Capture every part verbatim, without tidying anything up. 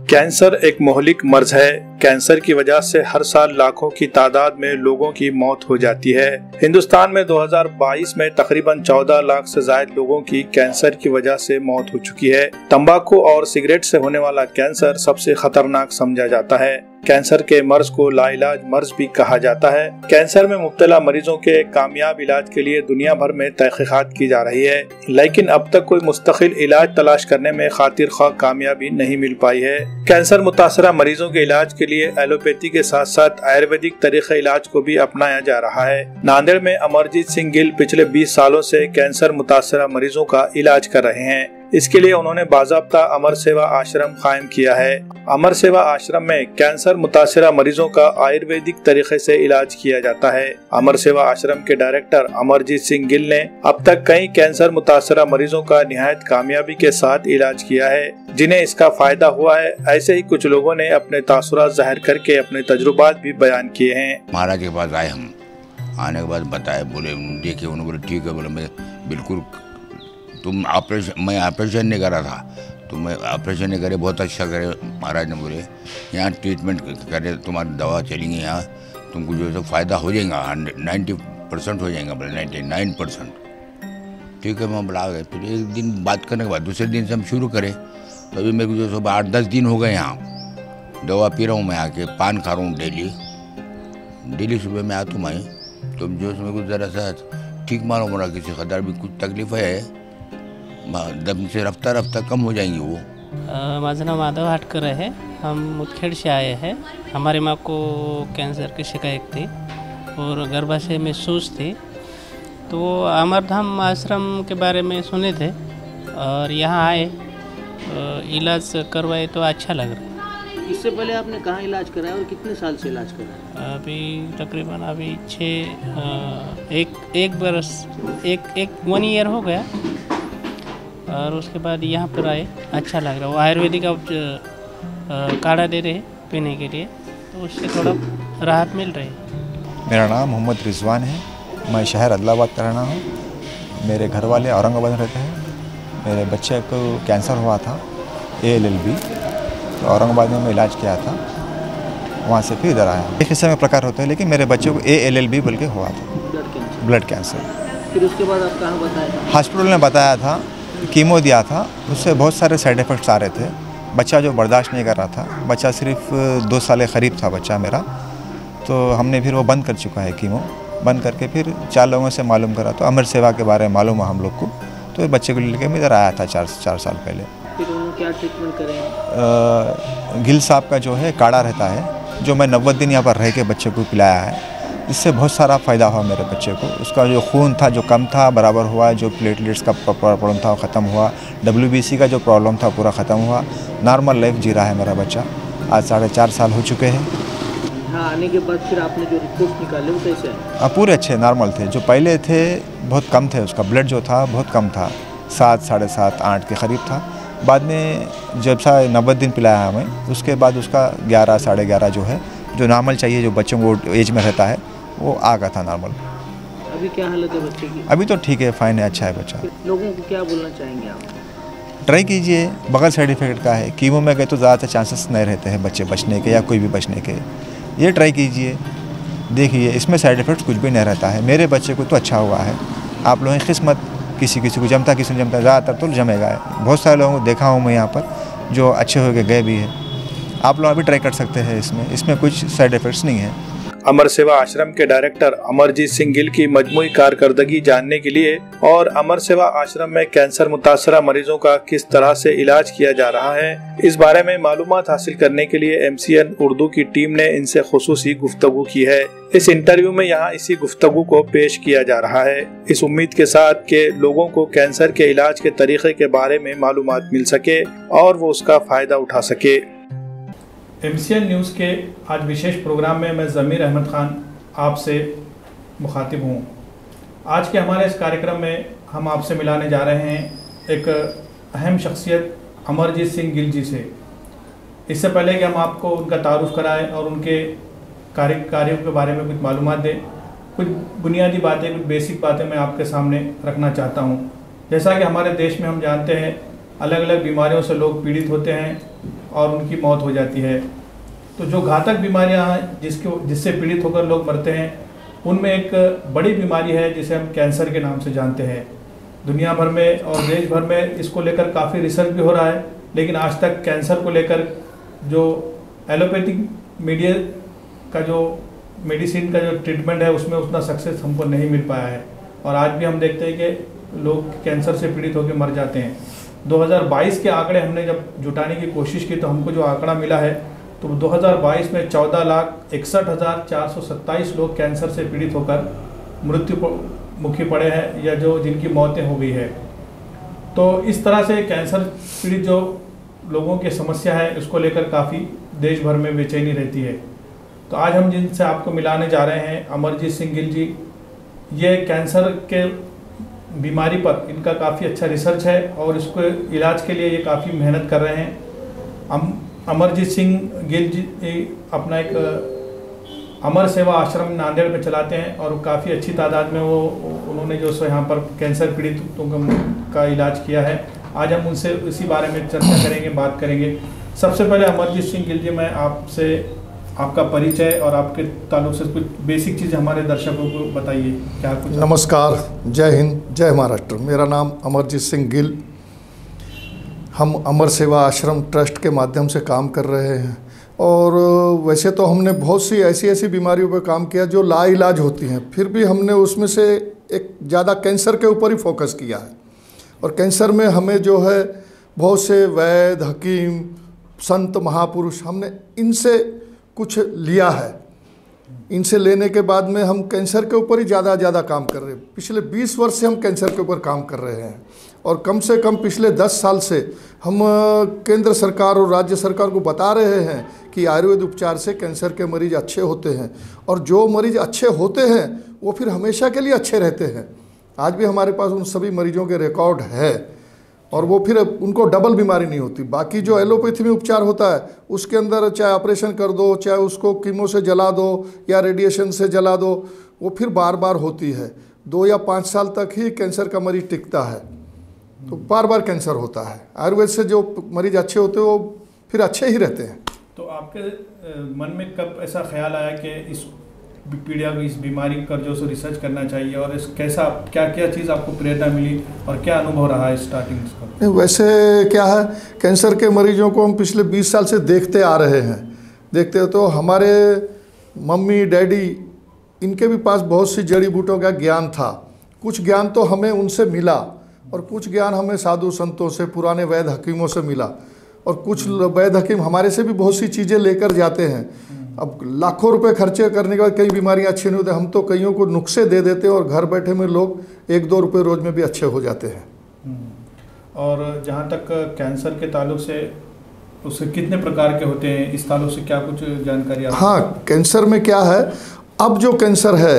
Cancer एक मोहलिक मर्ज है। Cancer की वजह से हर साल लाखों की तादाद में लोगों की मौत हो जाती है। हिंदुस्तान में दो हज़ार बाईस में तकरीबन चौदह लाख से ज्यादा लोगों की कैंसर की वजह से मौत हो चुकी है। तंबाकू और सिगरेट से होने वाला कैंसर सबसे खतरनाक समझा जाता है। कैंसर के मर्ज को लाइलाज मर्ज भी कहा जाता है। कैंसर में मुब्तला मरीजों के कामयाब इलाज के लिए दुनिया भर में तहकीकात की जा रही है, लेकिन अब तक कोई मुस्तकिल इलाज तलाश करने में खातिर ख्वाह कामयाबी नहीं मिल पाई है। कैंसर मुतासरा मरीजों के इलाज के लिए एलोपैथी के साथ साथ आयुर्वेदिक तरीके इलाज को भी अपनाया जा रहा है। नांदेड़ में अमरजीत सिंह गिल पिछले बीस सालों से कैंसर मुतासरा मरीजों का इलाज कर रहे हैं। इसके लिए उन्होंने बाज़ाब्ता अमर सेवा आश्रम कायम किया है। अमर सेवा आश्रम में कैंसर मुतासरा मरीजों का आयुर्वेदिक तरीके से इलाज किया जाता है। अमर सेवा आश्रम के डायरेक्टर अमरजीत सिंह गिल ने अब तक कई कैंसर मुतासरा मरीजों का निहायत कामयाबी के साथ इलाज किया है, जिन्हें इसका फायदा हुआ है। ऐसे ही कुछ लोगों ने अपने तासुरात जाहिर करके अपने तजुर्बात भी बयान किए हैं। महाराज के पास आए, हम आने के बाद बताए, बोले देखे, उन्होंने बोले ठीक है, बोले मैं बिल्कुल तुम ऑपरेशन, मैं ऑपरेशन नहीं करा था, तुम ऑपरेशन नहीं करे, बहुत अच्छा करे। महाराज ने बोले यहाँ ट्रीटमेंट करे, तुम्हारी दवा चलेंगी, यहाँ तुमको जो है फ़ायदा हो जाएगा, नाइन्टी परसेंट हो जाएगा, बोले नाइन्टी नाइन परसेंट। ठीक है, मैं बुला गए। फिर एक दिन बात करने के बाद दूसरे दिन से हम शुरू करें, तो अभी मेरे को जो सुबह आठ दस दिन हो गए यहाँ दवा पी रहा हूँ, मैं आके पान खा रहा हूँ डेली डेली सुबह मैं आता हूँ मैं, तो जो मेरे को ज़रा सा ठीक मालूम हो रहा, किसी कदर भी कुछ तकलीफ है दम से रफ्ता रफ्ता कम हो जाएंगी वो। माझं नाव माधव हाटकर है, हम मुदखेड़ से आए हैं। हमारी माँ को कैंसर की शिकायत थी और गर्भाशय में सूज थी, तो अमरधाम आश्रम के बारे में सुने थे और यहाँ आए, इलाज करवाए तो अच्छा लग रहा है। इससे पहले आपने कहाँ इलाज कराया और कितने साल से इलाज कराया? अभी तकरीबन अभी छः एक एक बरस एक एक वन ईयर हो गया, और उसके बाद यहाँ पर आए, अच्छा लग रहा है। वो आयुर्वेदिक का काढ़ा दे रहे हैं पीने के लिए, तो उससे थोड़ा राहत मिल रही है। मेरा नाम मोहम्मद रिजवान है, मैं शहर अदलाबाद का रहना हूँ। मेरे घर वाले औरंगाबाद में रहते हैं। मेरे बच्चे को कैंसर हुआ था, ए एल एल बी, तो औरंगाबाद में मैं इलाज किया था, वहाँ से फिर इधर आया। एक हिस्से में प्रकार होता है, लेकिन मेरे बच्चे को ए एल एल बी बोल के हुआ था, ब्लड कैंसर। फिर उसके बाद आप कहाँ बताया? हॉस्पिटल में बताया था, कीमो दिया था, उससे बहुत सारे साइड इफ़ेक्ट्स आ रहे थे। बच्चा जो बर्दाश्त नहीं कर रहा था, बच्चा सिर्फ दो साल करीब था बच्चा मेरा, तो हमने फिर वो बंद कर चुका है कीमो। बंद करके फिर चार लोगों से मालूम करा, तो अमर सेवा के बारे में मालूम हुआ हम लोग को, तो बच्चे को लेकर मैं इधर आया था चार चार साल पहले। फिर उन्होंने क्या ट्रीटमेंट करें? गिल साहब का जो है काढ़ा रहता है, जो मैं नब्बे दिन यहाँ पर रह के बच्चे को पिलाया है, इससे बहुत सारा फ़ायदा हुआ मेरे बच्चे को। उसका जो खून था जो कम था बराबर हुआ, जो प्लेटलेट्स का प्रॉब्लम था वो ख़त्म हुआ, डब्ल्यू बी सी का जो प्रॉब्लम था पूरा ख़त्म हुआ। नॉर्मल लाइफ जी रहा है मेरा बच्चा, आज साढ़े चार साल हो चुके हैं। हाँ, आने के बाद फिर आपने जो रिपोर्ट निकाले वो कैसे है? पूरे अच्छे नॉर्मल थे। जो पहले थे बहुत कम थे, उसका ब्लड जो था बहुत कम था, सात साढ़े सात आठ के करीब था। बाद में जब सा नब्बे दिन पिलाया हमें, उसके बाद उसका ग्यारह साढ़े ग्यारह जो है, जो नॉर्मल चाहिए जो बच्चों को एज में रहता है, वो आ गया था नॉर्मल। अभी क्या हालत है बच्चे की? अभी तो ठीक है, फाइन है, अच्छा है बच्चा। लोगों को क्या बोलना चाहेंगे आप? ट्राई कीजिए, बगैर साइड इफेक्ट का है। कीमो में गए तो ज़्यादातर चांसेस नहीं रहते हैं बच्चे बचने के या कोई भी बचने के। ये ट्राई कीजिए, देखिए, इसमें साइड इफेक्ट कुछ भी नहीं रहता है। मेरे बच्चे को तो अच्छा हुआ है। आप लोगों की किस्मत, किसी किसी को जमता, किसी को जमता, ज़्यादातर तो जमेगा है। बहुत सारे लोगों को देखा हूँ मैं यहाँ पर जो अच्छे हो के गए भी हैं। आप लोग अभी ट्राई कर सकते हैं, इसमें इसमें कुछ साइड इफेक्ट्स नहीं है। अमर सेवा आश्रम के डायरेक्टर अमरजीत सिंह गिल की मजमूई कारकर्दगी जानने के लिए और अमर सेवा आश्रम में कैंसर मुतासरा मरीजों का किस तरह से इलाज किया जा रहा है, इस बारे में मालूमात हासिल करने के लिए एम सी एन उर्दू की टीम ने इनसे खुसूसी गुफ्तगू की है। इस इंटरव्यू में यहाँ इसी गुफ्तगू को पेश किया जा रहा है, इस उम्मीद के साथ कि लोगों को कैंसर के इलाज के तरीके के बारे में मालूमात मिल सके और वो उसका फायदा उठा सके। एम सी एन न्यूज़ के आज विशेष प्रोग्राम में मैं ज़मीर अहमद ख़ान आपसे मुखातिब हूँ। आज के हमारे इस कार्यक्रम में हम आपसे मिलाने जा रहे हैं एक अहम शख्सियत अमरजीत सिंह गिल जी से। इससे पहले कि हम आपको उनका तारुफ कराएं और उनके कार्य कार्यों के बारे में कुछ मालूमात दें, कुछ बुनियादी बातें, कुछ बेसिक बातें मैं आपके सामने रखना चाहता हूँ। जैसा कि हमारे देश में हम जानते हैं अलग अलग बीमारियों से लोग पीड़ित होते हैं और उनकी मौत हो जाती है। तो जो घातक बीमारियां हैं जिसके जिससे पीड़ित होकर लोग मरते हैं, उनमें एक बड़ी बीमारी है जिसे हम कैंसर के नाम से जानते हैं। दुनिया भर में और देश भर में इसको लेकर काफ़ी रिसर्च भी हो रहा है, लेकिन आज तक कैंसर को लेकर जो एलोपैथिक मीडिया का जो मेडिसिन का जो ट्रीटमेंट है उसमें उतना सक्सेस हमको नहीं मिल पाया है। और आज भी हम देखते हैं कि लोग कैंसर से पीड़ित होकर मर जाते हैं। दो हज़ार बाईस के आंकड़े हमने जब जुटाने की कोशिश की तो हमको जो आंकड़ा मिला है तो दो हज़ार बाईस में चौदह लाख इकसठ हज़ार चार सौ सत्ताईस लोग कैंसर से पीड़ित होकर मृत्यु मुखी पड़े हैं या जो जिनकी मौतें हो गई है। तो इस तरह से कैंसर पीड़ित जो लोगों की समस्या है उसको लेकर काफ़ी देश भर में बेचैनी रहती है। तो आज हम जिनसे आपको मिलाने जा रहे हैं अमरजीत सिंह गिल जी, ये कैंसर के बीमारी पर इनका काफ़ी अच्छा रिसर्च है और इसको इलाज के लिए ये काफ़ी मेहनत कर रहे हैं। हम अमरजीत सिंह गिल जी अपना एक अमर सेवा आश्रम नांदेड़ में चलाते हैं और काफ़ी अच्छी तादाद में वो उन्होंने जो सो यहाँ पर कैंसर पीड़ितों का इलाज किया है। आज हम उनसे इसी बारे में चर्चा करेंगे, बात करेंगे। सबसे पहले अमरजीत सिंह गिल जी, मैं आपसे आपका परिचय और आपके ताल्लुक से कुछ बेसिक चीज़ हमारे दर्शकों को बताइए। क्या कुछ? नमस्कार, जय हिंद, जय महाराष्ट्र। मेरा नाम अमरजीत सिंह गिल। हम अमर सेवा आश्रम ट्रस्ट के माध्यम से काम कर रहे हैं और वैसे तो हमने बहुत सी ऐसी ऐसी बीमारियों पर काम किया जो लाइलाज होती हैं, फिर भी हमने उसमें से एक ज़्यादा कैंसर के ऊपर ही फोकस किया है। और कैंसर में हमें जो है बहुत से वैद्य, हकीम, संत, महापुरुष, हमने इनसे कुछ लिया है। इनसे लेने के बाद में हम कैंसर के ऊपर ही ज़्यादा ज़्यादा काम कर रहे हैं। पिछले बीस वर्ष से हम कैंसर के ऊपर काम कर रहे हैं और कम से कम पिछले दस साल से हम केंद्र सरकार और राज्य सरकार को बता रहे हैं कि आयुर्वेद उपचार से कैंसर के मरीज़ अच्छे होते हैं और जो मरीज़ अच्छे होते हैं वो फिर हमेशा के लिए अच्छे रहते हैं। आज भी हमारे पास उन सभी मरीजों के रिकॉर्ड है और वो फिर उनको डबल बीमारी नहीं होती। बाकी जो एलोपैथी में उपचार होता है उसके अंदर चाहे ऑपरेशन कर दो, चाहे उसको कीमो से जला दो या रेडिएशन से जला दो, वो फिर बार बार होती है। दो या पाँच साल तक ही कैंसर का मरीज टिकता है, तो बार बार कैंसर होता है। आयुर्वेद से जो मरीज अच्छे होते हैं वो फिर अच्छे ही रहते हैं। तो आपके मन में कब ऐसा ख्याल आया कि इस पीड़िया को, इस बीमारी पर जो सो रिसर्च करना चाहिए और इस कैसा क्या क्या चीज़ आपको प्रेरणा मिली और क्या अनुभव रहा है स्टार्टिंग इसका? वैसे क्या है, कैंसर के मरीजों को हम पिछले बीस साल से देखते आ रहे हैं। देखते तो हमारे मम्मी डैडी इनके भी पास बहुत सी जड़ी बूटियों का ज्ञान था। कुछ ज्ञान तो हमें उनसे मिला और कुछ ज्ञान हमें साधु संतों से, पुराने वैद्य हकीमों से मिला और कुछ वैद्य हकीम हमारे से भी बहुत सी चीज़ें लेकर जाते हैं। अब लाखों रुपए खर्चे करने के बाद कई बीमारियां अच्छी नहीं होती। हम तो कईयों को नुस्खे दे देते हैं और घर बैठे में लोग एक दो रुपए रोज में भी अच्छे हो जाते हैं। और जहां तक कैंसर के ताल्लुक से, उसके कितने प्रकार के होते हैं, इस ताल्लुक से क्या कुछ जानकारी? हाँ, कैंसर में क्या है, अब जो कैंसर है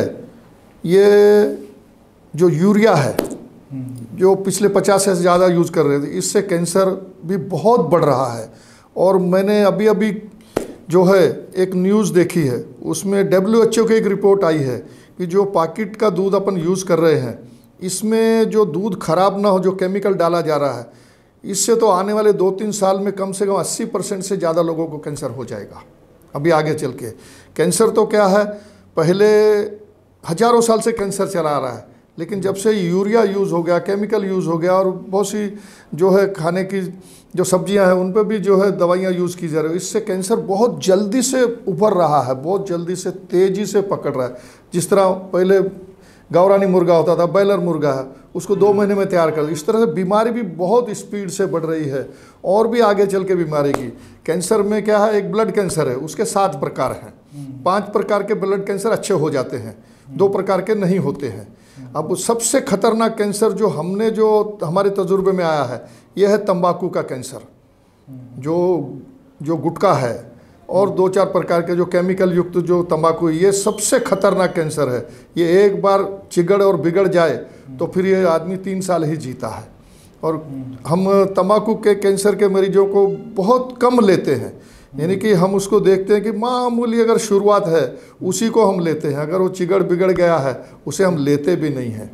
ये जो यूरिया है जो पिछले पचास से ज़्यादा यूज़ कर रहे थे, इससे कैंसर भी बहुत बढ़ रहा है। और मैंने अभी अभी जो है एक न्यूज़ देखी है, उसमें डब्ल्यू एच ओ की एक रिपोर्ट आई है कि जो पैकेट का दूध अपन यूज़ कर रहे हैं इसमें जो दूध खराब ना हो, जो केमिकल डाला जा रहा है, इससे तो आने वाले दो तीन साल में कम से कम अस्सी परसेंट से ज़्यादा लोगों को कैंसर हो जाएगा अभी आगे चल के। कैंसर तो क्या है, पहले हज़ारों साल से कैंसर चला आ रहा है, लेकिन जब से यूरिया यूज़ हो गया, केमिकल यूज़ हो गया और बहुत सी जो है खाने की जो सब्जियां हैं उन पर भी जो है दवाइयां यूज़ की जा रही है, इससे कैंसर बहुत जल्दी से उभर रहा है, बहुत जल्दी से तेज़ी से पकड़ रहा है। जिस तरह पहले गौरानी मुर्गा होता था, बॉयलर मुर्गा है, उसको दो महीने में तैयार कर, इस तरह से बीमारी भी बहुत स्पीड से बढ़ रही है और भी आगे चल के बीमारी की। कैंसर में क्या है, एक ब्लड कैंसर है, उसके सात प्रकार हैं। पाँच प्रकार के ब्लड कैंसर अच्छे हो जाते हैं, दो प्रकार के नहीं होते हैं। अब सबसे खतरनाक कैंसर जो हमने जो हमारे तजुर्बे में आया है यह है तंबाकू का कैंसर, जो जो गुटखा है और दो चार प्रकार के जो केमिकल युक्त जो तंबाकू, ये सबसे खतरनाक कैंसर है। ये एक बार चिगड़ और बिगड़ जाए तो फिर ये आदमी तीन साल ही जीता है। और हम तंबाकू के कैंसर के मरीजों को बहुत कम लेते हैं, यानी कि हम उसको देखते हैं कि मामूली अगर शुरुआत है उसी को हम लेते हैं, अगर वो चिगड़ बिगड़ गया है उसे हम लेते भी नहीं हैं।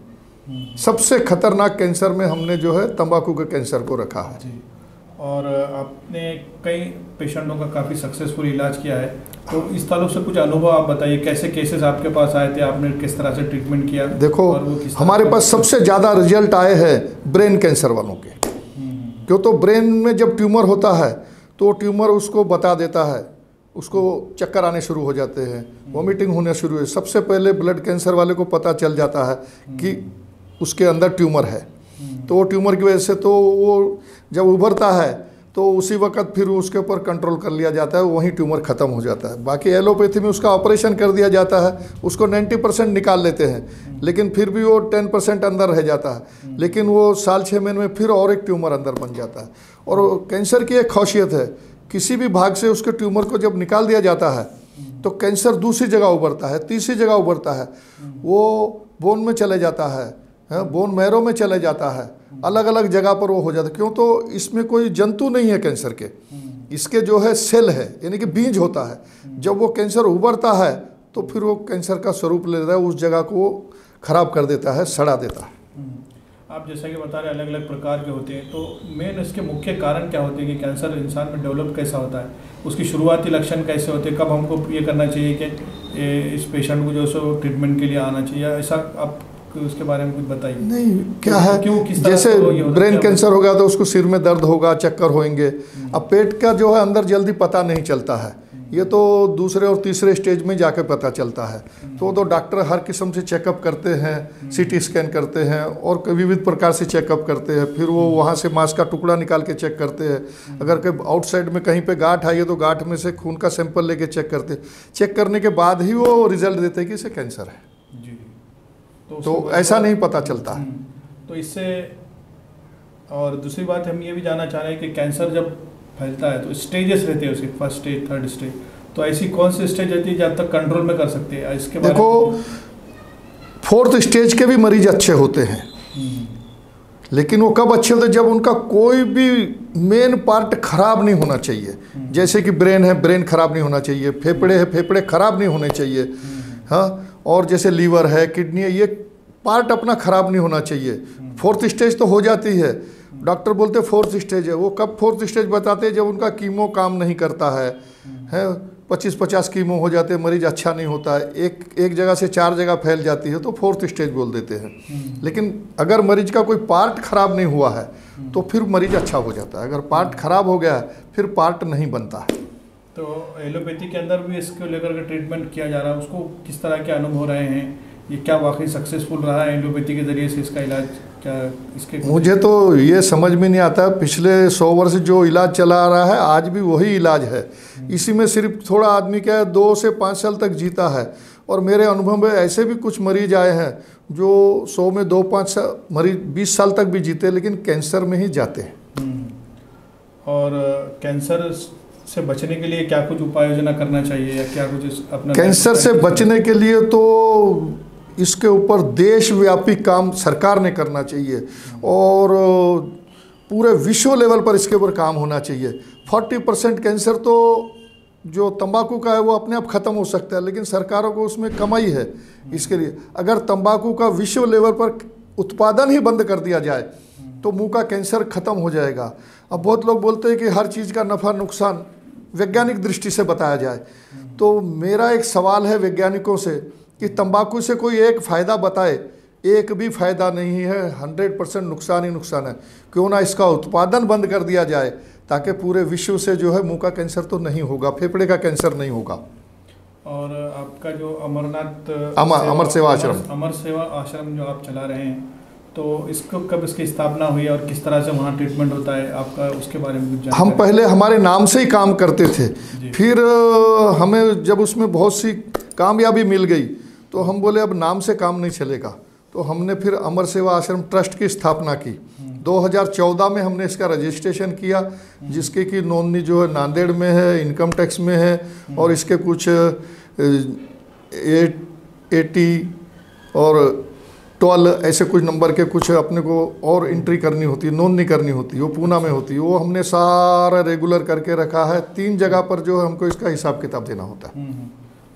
सबसे खतरनाक कैंसर में हमने जो है तंबाकू के कैंसर को रखा है जी। और आपने कई पेशेंटों का काफ़ी सक्सेसफुल इलाज किया है, तो इस ताल्लुक से कुछ अनुभव आप बताइए, कैसे केसेस आपके पास आए थे, आपने किस तरह से ट्रीटमेंट किया? देखो, हमारे पास सबसे ज़्यादा रिजल्ट आए हैं ब्रेन कैंसर वालों के। क्यों? तो ब्रेन में जब ट्यूमर होता है तो ट्यूमर उसको बता देता है, उसको चक्कर आने शुरू हो जाते हैं, वॉमिटिंग होने शुरू है। सबसे पहले ब्लड कैंसर वाले को पता चल जाता है कि उसके अंदर ट्यूमर है, तो वो ट्यूमर की वजह से तो वो जब उभरता है तो उसी वक्त फिर उसके ऊपर कंट्रोल कर लिया जाता है, वहीं ट्यूमर ख़त्म हो जाता है। बाकी एलोपैथी में उसका ऑपरेशन कर दिया जाता है, उसको नब्बे परसेंट निकाल लेते हैं, लेकिन फिर भी वो दस परसेंट अंदर रह जाता है, लेकिन वो साल छः महीने में फिर और एक ट्यूमर अंदर बन जाता है। और कैंसर की एक खासियत है, किसी भी भाग से उसके ट्यूमर को जब निकाल दिया जाता है तो कैंसर दूसरी जगह उभरता है, तीसरी जगह उभरता है, वो बोन में चले जाता है, है बोन मैरो में चले जाता है, अलग अलग जगह पर वो हो जाता है। क्यों? तो इसमें कोई जंतु नहीं है कैंसर के, इसके जो है सेल है, यानी कि बीज होता है। जब वो कैंसर उभरता है तो फिर वो कैंसर का स्वरूप ले लेता है, उस जगह को खराब कर देता है, सड़ा देता है। आप जैसा कि बता रहे अलग अलग प्रकार के होते हैं, तो मेन इसके मुख्य कारण क्या होते हैं कि कैंसर इंसान में डेवलप कैसा होता है, उसकी शुरुआती लक्षण कैसे होते हैं, कब हमको ये करना चाहिए कि इस पेशेंट को जो सो ट्रीटमेंट के लिए आना चाहिए, ऐसा आप उसके बारे में कुछ बताइए। नहीं, क्या है, क्यों, किस तरह जैसे से ब्रेन कैंसर होगा तो उसको सिर में दर्द होगा, चक्कर होंगे। अब पेट का जो है अंदर जल्दी पता नहीं चलता है, ये तो दूसरे और तीसरे स्टेज में जाके पता चलता है। तो तो डॉक्टर हर किस्म से चेकअप करते हैं, सीटी स्कैन करते हैं और विविध प्रकार से चेकअप करते हैं। फिर वो वहाँ से मांस का टुकड़ा निकाल के चेक करते हैं, अगर कहीं आउटसाइड में कहीं पे गांठ आई है तो गांठ में से खून का सैंपल लेके चेक करते हैं। चेक करने के बाद ही वो रिजल्ट देते हैं कि इसे कैंसर है। तो, तो ऐसा नहीं पता चलता है। तो इससे, और दूसरी बात हम ये भी जानना चाह रहे हैं कि कैंसर जब फैलता है तो स्टेजेस रहते हैं उसके, फर्स्ट स्टेज, थर्ड स्टेज, तो ऐसी कौन सी स्टेज रहती है जब तक कंट्रोल में कर सकते हैं? इसके बारे देखो, फोर्थ स्टेज के भी मरीज अच्छे होते हैं, लेकिन वो कब अच्छे होते हैं? जब उनका कोई भी मेन पार्ट खराब नहीं होना चाहिए। जैसे कि ब्रेन है, ब्रेन खराब नहीं होना चाहिए, फेफड़े है, फेफड़े खराब नहीं होने चाहिए, हाँ, और जैसे लीवर है, किडनी है, ये पार्ट अपना खराब नहीं होना चाहिए। फोर्थ स्टेज तो हो जाती है, डॉक्टर बोलते फोर्थ स्टेज है। वो कब फोर्थ स्टेज बताते हैं? जब उनका कीमो काम नहीं करता है, है पच्चीस पचास कीमो हो जाते हैं, मरीज अच्छा नहीं होता है, एक एक जगह से चार जगह फैल जाती है, तो फोर्थ स्टेज बोल देते हैं। लेकिन अगर मरीज का कोई पार्ट खराब नहीं हुआ है तो फिर मरीज अच्छा हो जाता है। अगर पार्ट खराब हो गया है फिर पार्ट नहीं बनता है। तो एलोपैथी के अंदर भी इसको लेकर के ट्रीटमेंट किया जा रहा है, उसको किस तरह के अनुभव रहे हैं? ये क्या वाकई सक्सेसफुल रहा है एलोपैथी के ज़रिए से इसका इलाज? क्या इसके मुझे तो ये समझ में नहीं आता, पिछले सौ वर्ष जो इलाज चला आ रहा है आज भी वही इलाज है। इसी में सिर्फ थोड़ा आदमी क्या है, दो से पाँच साल तक जीता है। और मेरे अनुभव में ऐसे भी कुछ मरीज आए हैं जो सौ में दो पाँच साल मरीज बीस साल तक भी जीते, लेकिन कैंसर में ही जाते हैं। और कैंसर से बचने के लिए क्या कुछ उपाय योजना करना चाहिए या क्या कुछ अपना? कैंसर से बचने के लिए तो इसके ऊपर देशव्यापी काम सरकार ने करना चाहिए और पूरे विश्व लेवल पर इसके ऊपर काम होना चाहिए। चालीस परसेंट कैंसर तो जो तंबाकू का है वो अपने आप ख़त्म हो सकता है, लेकिन सरकारों को उसमें कमाई है। इसके लिए अगर तंबाकू का विश्व लेवल पर उत्पादन ही बंद कर दिया जाए तो मुंह का कैंसर ख़त्म हो जाएगा। अब बहुत लोग बोलते हैं कि हर चीज़ का नफ़ा नुकसान वैज्ञानिक दृष्टि से बताया जाए, तो मेरा एक सवाल है वैज्ञानिकों से कि तंबाकू से कोई एक फ़ायदा बताए। एक भी फ़ायदा नहीं है, हंड्रेड परसेंट नुकसान ही नुकसान है। क्यों ना इसका उत्पादन बंद कर दिया जाए ताकि पूरे विश्व से जो है मुंह का कैंसर तो नहीं होगा, फेफड़े का कैंसर नहीं होगा। और आपका जो अमरनाथ अमर अमर सेवा आश्रम अमर सेवा आश्रम जो आप चला रहे हैं, तो इसको कब इसकी स्थापना हुई और किस तरह से वहाँ ट्रीटमेंट होता है आपका, उसके बारे में कुछ? हम पहले हमारे नाम से ही काम करते थे, फिर हमें जब उसमें बहुत सी कामयाबी मिल गई तो हम बोले अब नाम से काम नहीं चलेगा, तो हमने फिर अमर सेवा आश्रम ट्रस्ट की स्थापना की। दो हज़ार चौदह में हमने इसका रजिस्ट्रेशन किया, जिसके की नोंदनी जो है नांदेड़ में है, इनकम टैक्स में है, और इसके कुछ एटी और ट्वेल्व ऐसे कुछ नंबर के कुछ अपने को और एंट्री करनी होती है, नोंदनी करनी होती है, वो पूना में होती है। वो हमने सारा रेगुलर करके रखा है। तीन जगह पर जो है हमको इसका हिसाब किताब देना होता है।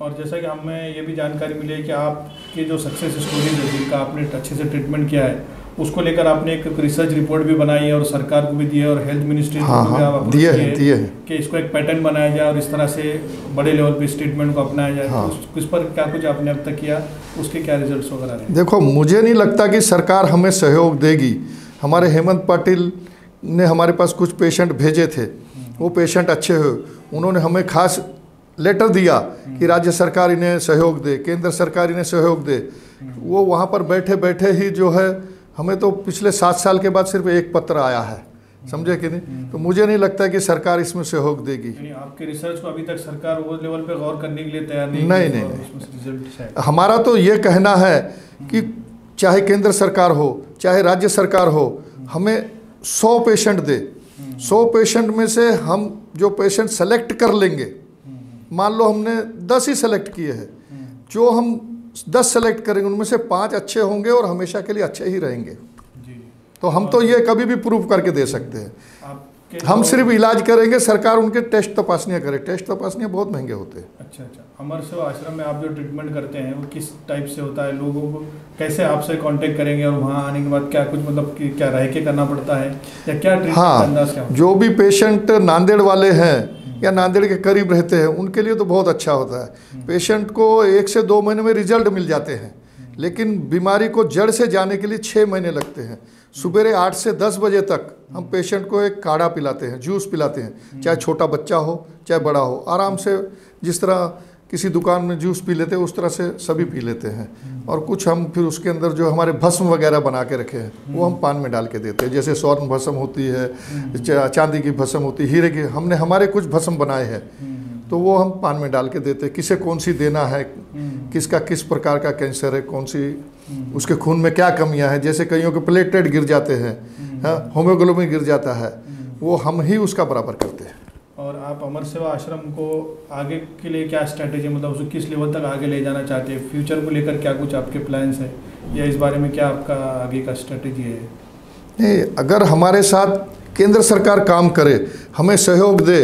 और जैसा कि हमें ये भी जानकारी मिली है कि आपकी जो सक्सेस स्टोरीज है जिनका आपने अच्छे से ट्रीटमेंट किया है उसको लेकर आपने एक रिसर्च रिपोर्ट भी बनाई है और सरकार को भी दी है और हेल्थ मिनिस्ट्री हाँ, को भी आप दिए है, दिए है कि इसको एक पैटर्न बनाया जाए और इस तरह से बड़े लेवल पे इस ट्रीटमेंट को अपनाया जाए। हाँ। तो उस पर क्या कुछ आपने अब तक किया, उसके क्या रिजल्ट्स वगैरह रहे? देखो, मुझे नहीं लगता कि सरकार हमें सहयोग देगी। हमारे हेमंत पाटिल ने हमारे पास कुछ पेशेंट भेजे थे, वो पेशेंट अच्छे हुए, उन्होंने हमें खास लेटर दिया कि राज्य सरकार इन्हें सहयोग दे, केंद्र सरकार इन्हें सहयोग दे। वो वहाँ पर बैठे बैठे ही जो है, हमें तो पिछले सात साल के बाद सिर्फ एक पत्र आया है, समझे कि नहीं? तो मुझे नहीं लगता कि सरकार इसमें सहयोग देगी। यानी आपके रिसर्च को अभी तक सरकार वो लेवल पे गौर करने के लिए तैयार नहीं? नहीं नहीं, नहीं। हमारा तो ये कहना है कि चाहे केंद्र सरकार हो चाहे राज्य सरकार हो, हमें सौ पेशेंट दे, सौ पेशेंट में से हम जो पेशेंट सेलेक्ट कर लेंगे, मान लो हमने दस ही सेलेक्ट किए हैं, जो हम दस सेलेक्ट करेंगे उनमें से पाँच अच्छे होंगे और हमेशा के लिए अच्छे ही रहेंगे। जी। तो हम तो ये कभी भी प्रूव करके दे सकते हैं। हम सिर्फ इलाज करेंगे, सरकार उनके टेस्ट तपासनियाँ करे। टेस्ट तपासनियाँ बहुत महंगे होते हैं। अच्छा अच्छा अमर सेवा आश्रम में आप जो ट्रीटमेंट करते हैं वो किस टाइप से होता है? लोगों को कैसे आपसे कांटेक्ट करेंगे और वहाँ आने के बाद क्या कुछ मतलब कि क्या रह के करना पड़ता है या क्या ट्रीटमेंट? हाँ, जो भी पेशेंट नांदेड़ वाले हैं या नांदेड़ के करीब रहते हैं उनके लिए तो बहुत अच्छा होता है। पेशेंट को एक से दो महीने में रिजल्ट मिल जाते हैं, लेकिन बीमारी को जड़ से जाने के लिए छः महीने लगते हैं। सुबह आठ से दस बजे तक हम पेशेंट को एक काढ़ा पिलाते हैं, जूस पिलाते हैं, चाहे छोटा बच्चा हो चाहे बड़ा हो, आराम से जिस तरह किसी दुकान में जूस पी लेते हैं उस तरह से सभी पी लेते हैं। और कुछ हम फिर उसके अंदर जो हमारे भस्म वगैरह बना के रखे हैं वो हम पान में डाल के देते हैं, जैसे स्वर्ण भस्म होती है, चांदी की भस्म होती है, हीरे की, हमने हमारे कुछ भस्म बनाए हैं तो वो हम पान में डाल के देते हैं। किसे कौन सी देना है, किसका किस प्रकार का कैंसर है, कौन सी उसके खून में क्या कमियां हैं, जैसे कईयों के प्लेटलेट गिर जाते हैं, हीमोग्लोबिन गिर जाता है, वो हम ही उसका बराबर करते हैं। और आप अमर सेवा आश्रम को आगे के लिए क्या स्ट्रैटेजी, मतलब उसको किस लेवल तक आगे ले जाना चाहते हैं? फ्यूचर को लेकर क्या कुछ आपके प्लान्स हैं या इस बारे में क्या आपका आगे का स्ट्रैटेजी है? नहीं, अगर हमारे साथ केंद्र सरकार काम करे, हमें सहयोग दे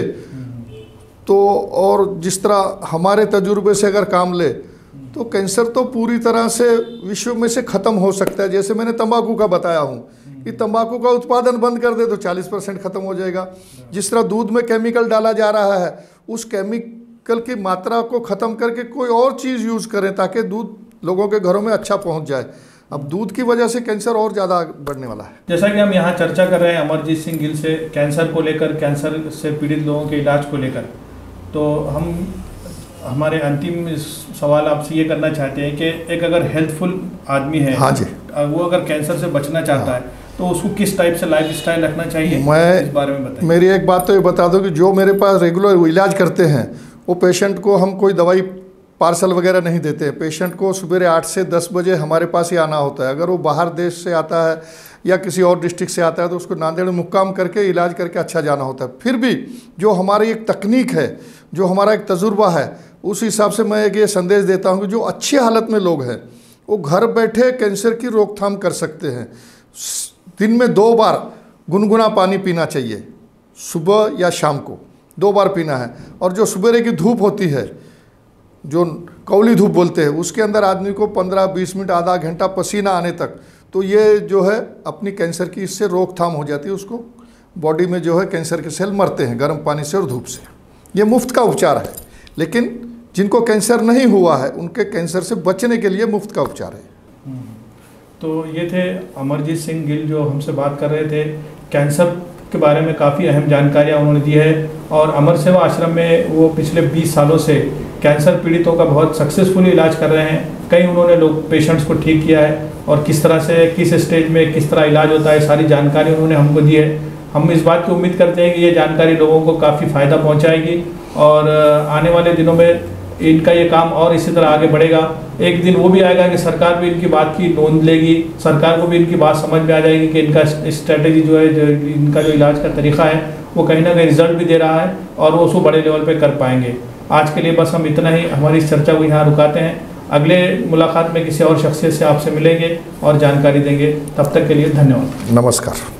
तो, और जिस तरह हमारे तजुर्बे से अगर काम ले तो कैंसर तो पूरी तरह से विश्व में से ख़त्म हो सकता है। जैसे मैंने तंबाकू का बताया हूँ कि तंबाकू का उत्पादन बंद कर दे तो चालीस परसेंट ख़त्म हो जाएगा। जिस तरह दूध में केमिकल डाला जा रहा है, उस केमिकल की मात्रा को ख़त्म करके कोई और चीज़ यूज़ करें ताकि दूध लोगों के घरों में अच्छा पहुँच जाए। अब दूध की वजह से कैंसर और ज़्यादा बढ़ने वाला है। जैसा कि हम यहाँ चर्चा कर रहे हैं अमरजीत सिंह गिल से कैंसर को लेकर, कैंसर से पीड़ित लोगों के इलाज को लेकर, तो हम हमारे अंतिम सवाल आपसे ये करना चाहते हैं कि एक अगर हेल्थफुल आदमी है, हाँ जी, वो अगर कैंसर से बचना चाहता हाँ। है तो उसको किस टाइप से लाइफ स्टाइल रखना चाहिए, मैं इस बारे में बताइए। मेरी एक बात तो ये बता दो कि जो मेरे पास रेगुलर इलाज करते हैं वो पेशेंट को हम कोई दवाई पार्सल वगैरह नहीं देते हैं। पेशेंट को सुबह आठ से दस बजे हमारे पास ही आना होता है। अगर वो बाहर देश से आता है या किसी और डिस्ट्रिक्ट से आता है तो उसको नांदेड़ में मुक्काम करके इलाज करके अच्छा जाना होता है। फिर भी जो हमारी एक तकनीक है, जो हमारा एक तजुर्बा है, उस हिसाब से मैं एक ये संदेश देता हूँ कि जो अच्छी हालत में लोग हैं वो घर बैठे कैंसर की रोकथाम कर सकते हैं। दिन में दो बार गुनगुना पानी पीना चाहिए, सुबह या शाम को दो बार पीना है। और जो सुबह की धूप होती है, जो कौली धूप बोलते हैं, उसके अंदर आदमी को पंद्रह बीस मिनट आधा घंटा पसीना आने तक, तो ये जो है अपनी कैंसर की इससे रोकथाम हो जाती है। उसको बॉडी में जो है कैंसर के सेल मरते हैं गर्म पानी से और धूप से। ये मुफ्त का उपचार है, लेकिन जिनको कैंसर नहीं हुआ है उनके कैंसर से बचने के लिए मुफ्त का उपचार है। तो ये थे अमरजीत सिंह गिल जो हमसे बात कर रहे थे। कैंसर के बारे में काफ़ी अहम जानकारियाँ उन्होंने दी है और अमर सेवा आश्रम में वो पिछले बीस सालों से कैंसर पीड़ितों का बहुत सक्सेसफुली इलाज कर रहे हैं। कई उन्होंने लोग पेशेंट्स को ठीक किया है और किस तरह से, किस स्टेज में किस तरह इलाज होता है, सारी जानकारी उन्होंने हमको दी है। हम इस बात की उम्मीद करते हैं कि ये जानकारी लोगों को काफ़ी फ़ायदा पहुँचाएगी और आने वाले दिनों में इनका ये काम और इसी तरह आगे बढ़ेगा। एक दिन वो भी आएगा कि सरकार भी इनकी बात की नोंद लेगी, सरकार को भी इनकी बात समझ में आ जाएगी कि इनका स्ट्रेटेजी जो है, जो इनका जो इलाज का तरीका है वो कहीं ना कहीं रिजल्ट भी दे रहा है और वो उसको बड़े लेवल पे कर पाएंगे। आज के लिए बस हम इतना ही हमारी इस चर्चा को यहाँ रुकाते हैं। अगले मुलाकात में किसी और शख्सियत से आपसे मिलेंगे और जानकारी देंगे। तब तक के लिए धन्यवाद। नमस्कार।